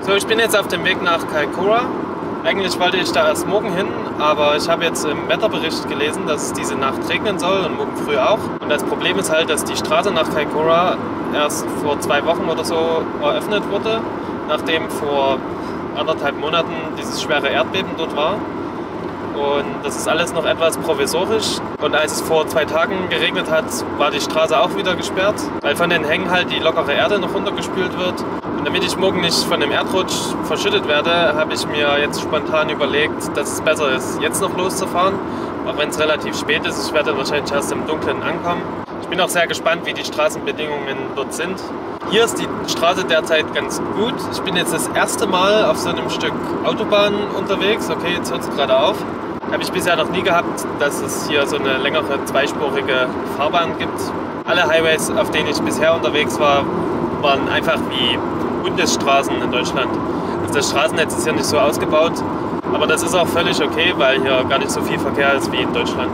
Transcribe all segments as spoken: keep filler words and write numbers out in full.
So, ich bin jetzt auf dem Weg nach Kaikoura. Eigentlich wollte ich da erst morgen hin, aber ich habe jetzt im Wetterbericht gelesen, dass es diese Nacht regnen soll und morgen früh auch. Und das Problem ist halt, dass die Straße nach Kaikoura erst vor zwei Wochen oder so eröffnet wurde, nachdem vor anderthalb Monaten dieses schwere Erdbeben dort war. Und das ist alles noch etwas provisorisch. Und als es vor zwei Tagen geregnet hat, war die Straße auch wieder gesperrt, weil von den Hängen halt die lockere Erde noch runtergespült wird. Und damit ich morgen nicht von dem Erdrutsch verschüttet werde, habe ich mir jetzt spontan überlegt, dass es besser ist, jetzt noch loszufahren. Auch wenn es relativ spät ist, ich werde wahrscheinlich erst im Dunkeln ankommen. Ich bin auch sehr gespannt, wie die Straßenbedingungen dort sind. Hier ist die Straße derzeit ganz gut. Ich bin jetzt das erste Mal auf so einem Stück Autobahn unterwegs. Okay, jetzt hört es gerade auf. Habe ich bisher noch nie gehabt, dass es hier so eine längere zweispurige Fahrbahn gibt. Alle Highways, auf denen ich bisher unterwegs war, waren einfach wie Bundesstraßen in Deutschland. Also das Straßennetz ist hier nicht so ausgebaut, aber das ist auch völlig okay, weil hier gar nicht so viel Verkehr ist wie in Deutschland.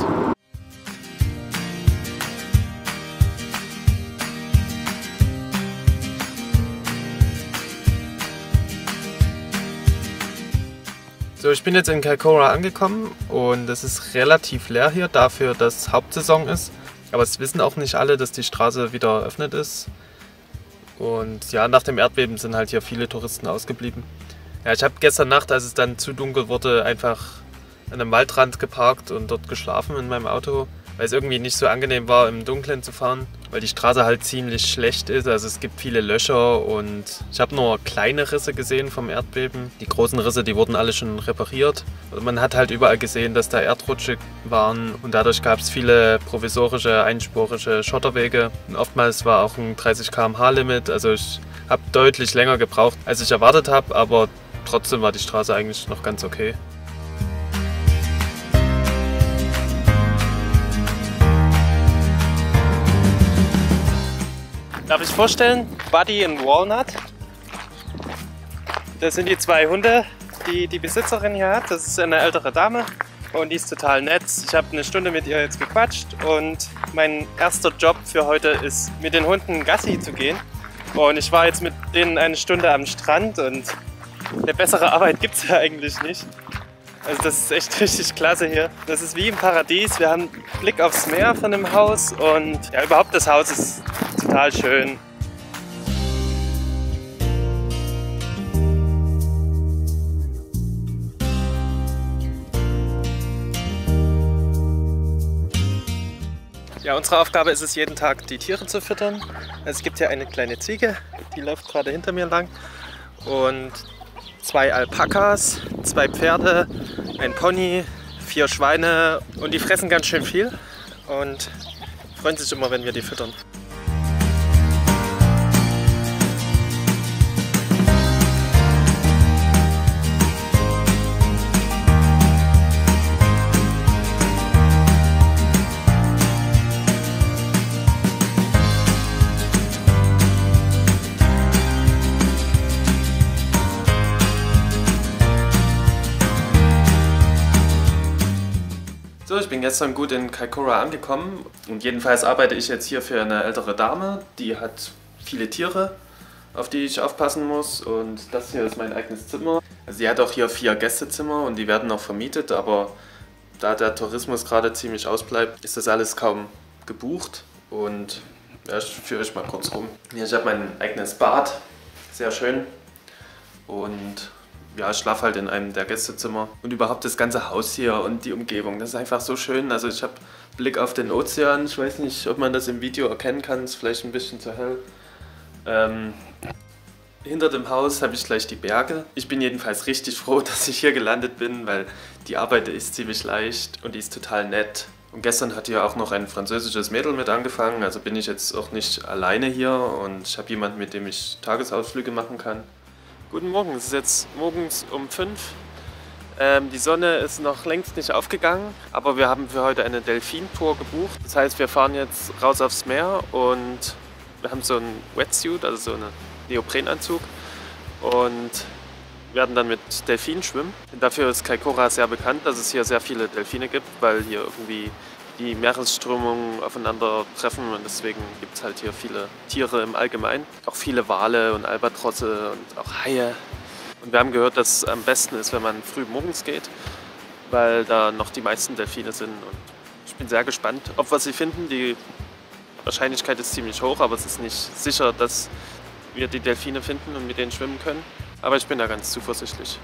So, ich bin jetzt in Kaikoura angekommen und es ist relativ leer hier dafür, dass Hauptsaison ist. Aber es wissen auch nicht alle, dass die Straße wieder eröffnet ist. Und ja, nach dem Erdbeben sind halt hier viele Touristen ausgeblieben. Ja, ich habe gestern Nacht, als es dann zu dunkel wurde, einfach an einem Waldrand geparkt und dort geschlafen in meinem Auto, weil es irgendwie nicht so angenehm war, im Dunkeln zu fahren, weil die Straße halt ziemlich schlecht ist. Also es gibt viele Löcher und ich habe nur kleine Risse gesehen vom Erdbeben. Die großen Risse, die wurden alle schon repariert. Also man hat halt überall gesehen, dass da Erdrutsche waren und dadurch gab es viele provisorische, einspurige Schotterwege. Und oftmals war auch ein dreißig Kilometer pro Stunde Limit. Also ich habe deutlich länger gebraucht, als ich erwartet habe, aber trotzdem war die Straße eigentlich noch ganz okay. Darf ich vorstellen? Buddy und Walnut. Das sind die zwei Hunde, die die Besitzerin hier hat. Das ist eine ältere Dame und die ist total nett. Ich habe eine Stunde mit ihr jetzt gequatscht und mein erster Job für heute ist, mit den Hunden Gassi zu gehen. Und ich war jetzt mit denen eine Stunde am Strand und eine bessere Arbeit gibt es ja eigentlich nicht. Also das ist echt richtig klasse hier. Das ist wie im Paradies. Wir haben Blick aufs Meer von dem Haus und ja, überhaupt das Haus ist total schön. Ja, unsere Aufgabe ist es, jeden Tag die Tiere zu füttern. Also es gibt hier eine kleine Ziege, die läuft gerade hinter mir lang. Und zwei Alpakas, zwei Pferde, ein Pony, vier Schweine und die fressen ganz schön viel und freuen sich immer, wenn wir die füttern. So, ich bin gestern gut in Kaikoura angekommen und jedenfalls arbeite ich jetzt hier für eine ältere Dame, die hat viele Tiere, auf die ich aufpassen muss und das hier ist mein eigenes Zimmer. Also sie hat auch hier vier Gästezimmer und die werden auch vermietet, aber da der Tourismus gerade ziemlich ausbleibt, ist das alles kaum gebucht und ja, ich führe euch mal kurz rum. Hier, ich habe mein eigenes Bad, sehr schön und ja, ich schlafe halt in einem der Gästezimmer und überhaupt das ganze Haus hier und die Umgebung, das ist einfach so schön. Also ich habe Blick auf den Ozean, ich weiß nicht, ob man das im Video erkennen kann, ist vielleicht ein bisschen zu hell. Ähm, hinter dem Haus habe ich gleich die Berge. Ich bin jedenfalls richtig froh, dass ich hier gelandet bin, weil die Arbeit ist ziemlich leicht und die ist total nett. Und gestern hat hier auch noch ein französisches Mädel mit angefangen, also bin ich jetzt auch nicht alleine hier und ich habe jemanden, mit dem ich Tagesausflüge machen kann. Guten Morgen, es ist jetzt morgens um fünf. Ähm, die Sonne ist noch längst nicht aufgegangen, aber wir haben für heute eine Delfintour gebucht. Das heißt, wir fahren jetzt raus aufs Meer und wir haben so einen Wetsuit, also so einen Neoprenanzug und werden dann mit Delfinen schwimmen. Und dafür ist Kaikoura sehr bekannt, dass es hier sehr viele Delfine gibt, weil hier irgendwie die Meeresströmungen aufeinandertreffen und deswegen gibt es halt hier viele Tiere im Allgemeinen. Auch viele Wale und Albatrosse und auch Haie. Und wir haben gehört, dass es am besten ist, wenn man früh morgens geht, weil da noch die meisten Delfine sind. Und ich bin sehr gespannt, ob wir sie finden. Die Wahrscheinlichkeit ist ziemlich hoch, aber es ist nicht sicher, dass wir die Delfine finden und mit denen schwimmen können. Aber ich bin da ganz zuversichtlich.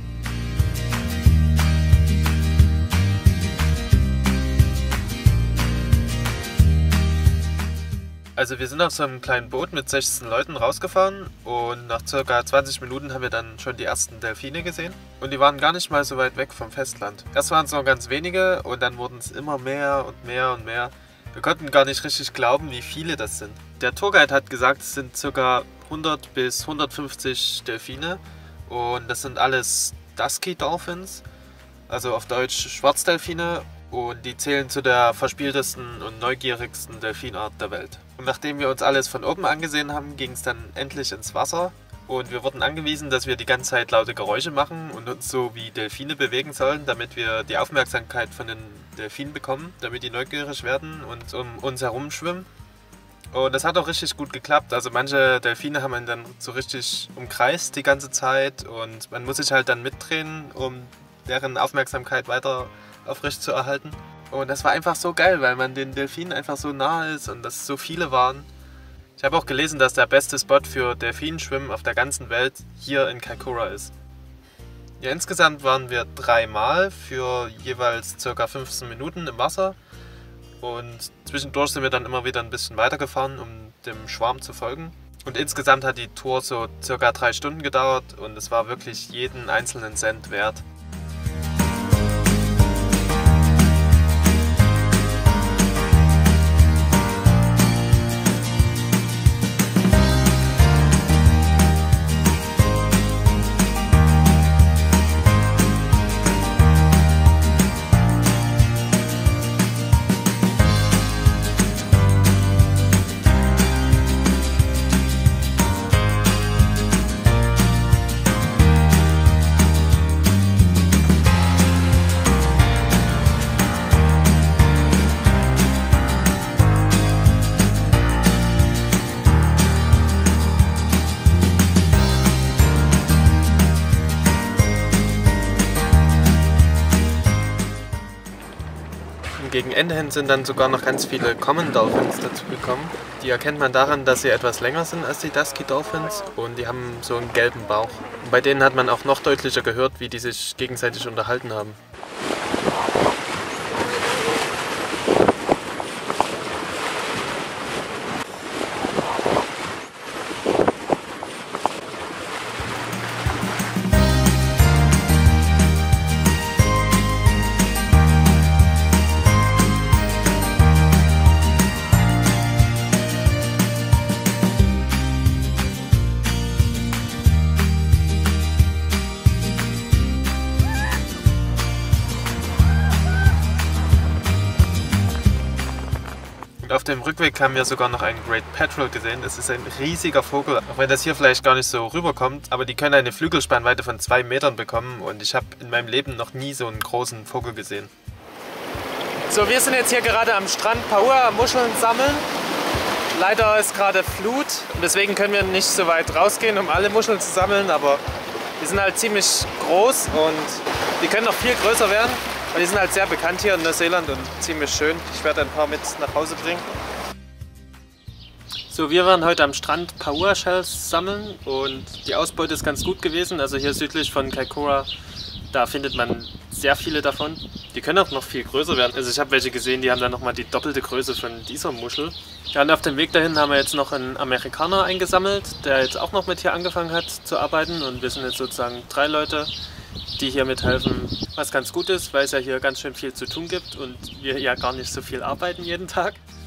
Also wir sind auf so einem kleinen Boot mit sechzehn Leuten rausgefahren und nach ca. zwanzig Minuten haben wir dann schon die ersten Delfine gesehen. Und die waren gar nicht mal so weit weg vom Festland. Erst waren es noch ganz wenige und dann wurden es immer mehr und mehr und mehr. Wir konnten gar nicht richtig glauben, wie viele das sind. Der Tourguide hat gesagt, es sind ca. hundert bis hundertfünfzig Delfine und das sind alles Dusky Dolphins, also auf Deutsch Schwarzdelfine. Und die zählen zu der verspieltesten und neugierigsten Delfinart der Welt. Und nachdem wir uns alles von oben angesehen haben, ging es dann endlich ins Wasser. Und wir wurden angewiesen, dass wir die ganze Zeit laute Geräusche machen und uns so wie Delfine bewegen sollen, damit wir die Aufmerksamkeit von den Delfinen bekommen, damit die neugierig werden und um uns herum schwimmen. Und das hat auch richtig gut geklappt. Also manche Delfine haben einen dann so richtig umkreist die ganze Zeit und man muss sich halt dann mitdrehen, um deren Aufmerksamkeit weiter aufrecht zu erhalten. Und das war einfach so geil, weil man den Delfinen einfach so nahe ist und dass so viele waren. Ich habe auch gelesen, dass der beste Spot für Delfinschwimmen auf der ganzen Welt hier in Kaikoura ist. Ja, insgesamt waren wir dreimal für jeweils ca. fünfzehn Minuten im Wasser und zwischendurch sind wir dann immer wieder ein bisschen weitergefahren, um dem Schwarm zu folgen. Und insgesamt hat die Tour so ca. drei Stunden gedauert und es war wirklich jeden einzelnen Cent wert. Gegen Ende hin sind dann sogar noch ganz viele Common Dolphins dazu gekommen. Die erkennt man daran, dass sie etwas länger sind als die Dusky Dolphins und die haben so einen gelben Bauch. Und bei denen hat man auch noch deutlicher gehört, wie die sich gegenseitig unterhalten haben. Auf dem Rückweg haben wir sogar noch einen Great Petrel gesehen. Das ist ein riesiger Vogel, auch wenn das hier vielleicht gar nicht so rüberkommt. Aber die können eine Flügelspannweite von zwei Metern bekommen und ich habe in meinem Leben noch nie so einen großen Vogel gesehen. So, wir sind jetzt hier gerade am Strand Paua Muscheln sammeln. Leider ist gerade Flut und deswegen können wir nicht so weit rausgehen, um alle Muscheln zu sammeln. Aber die sind halt ziemlich groß und die können noch viel größer werden. Und die sind halt sehr bekannt hier in Neuseeland und ziemlich schön. Ich werde ein paar mit nach Hause bringen. So, wir waren heute am Strand Paua Shells sammeln und die Ausbeute ist ganz gut gewesen. Also hier südlich von Kaikoura, da findet man sehr viele davon. Die können auch noch viel größer werden. Also ich habe welche gesehen, die haben dann nochmal die doppelte Größe von dieser Muschel. Ja, und auf dem Weg dahin haben wir jetzt noch einen Amerikaner eingesammelt, der jetzt auch noch mit hier angefangen hat zu arbeiten. Und wir sind jetzt sozusagen drei Leute, die hier mithelfen, was ganz gut ist, weil es ja hier ganz schön viel zu tun gibt und wir ja gar nicht so viel arbeiten jeden Tag.